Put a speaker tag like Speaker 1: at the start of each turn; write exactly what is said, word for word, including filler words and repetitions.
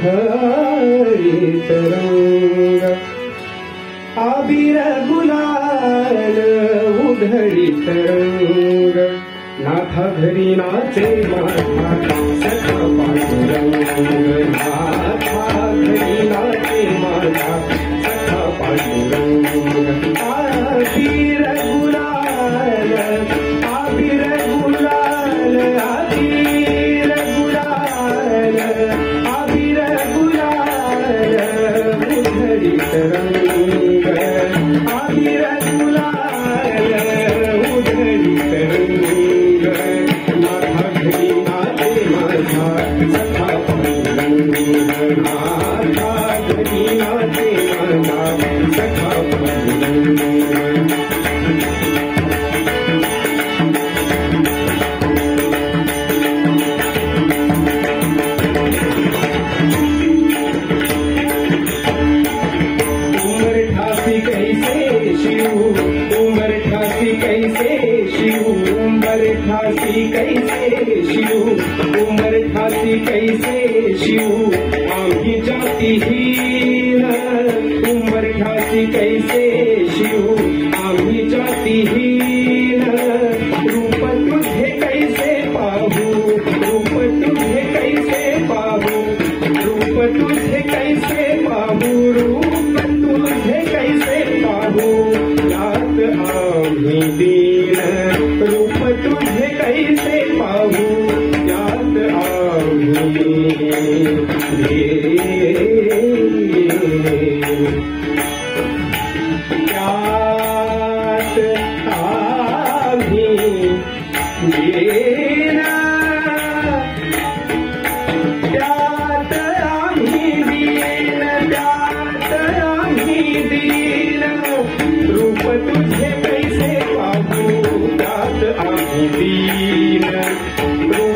Speaker 1: उधळीत रंग अबीर गुलाल उधळीत रंग नाथा घरी नाचे माझा सखा पांडुरंग नाथा घरी नाचे माझा सखा पांडुरंग अबीर गुलाल अबीर गुलाल अबीर गुलाल अबीर गुलाल उधळीत रंग अबीर गुलाल उधळीत रंग नाथा घरी नाचे माझा सखा पांडुरंग नाथा घरी नाचे माझा सखा पांडुरंग उमर ठासी कैसे शिव उमर ठासी कैसे शिव उमर ठासी कैसे शिव आम्ही जाती हीन उमर ठासी कैसे